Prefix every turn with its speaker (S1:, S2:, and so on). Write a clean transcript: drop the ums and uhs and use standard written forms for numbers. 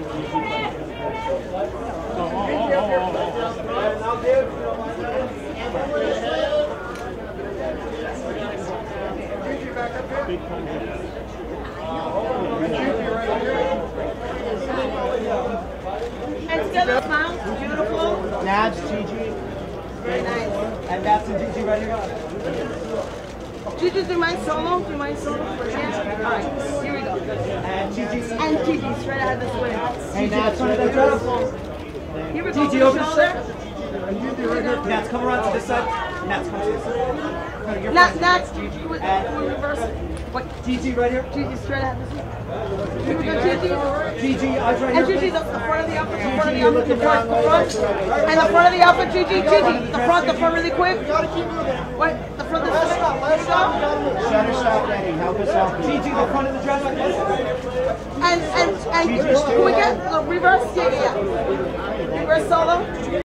S1: And together, smile, beautiful.
S2: Nabs, Gigi.
S1: Very nice.
S2: And Nabs and Gigi right here.
S1: Gigi, do you mind solo? Do you mind solo? Yeah? Alright, here we go.
S2: And Gigi.
S1: And Gigi, straight out of this way.
S2: Hey, Nabs, front of the dress.
S1: Here we go.
S2: Gigi, over the
S1: shoulder.
S2: Nats, come around to this side. Nats, come to this side.
S1: Nats, Gigi, we reverse. What?
S2: Gigi right here.
S1: Gigi, straight out this way. Here we go, Gigi.
S2: Gigi, eyes right
S1: And
S2: here.
S1: Gigi, the front of the outfit, the front of the outfit, the front. And the front of the outfit, Gigi, Gigi. The front really quick. What? The front this way.
S2: Shutter stop, Eddie. Help us out. Gigi, the front of the dress.
S1: And can we get the reverse? Yeah. Reverse solo.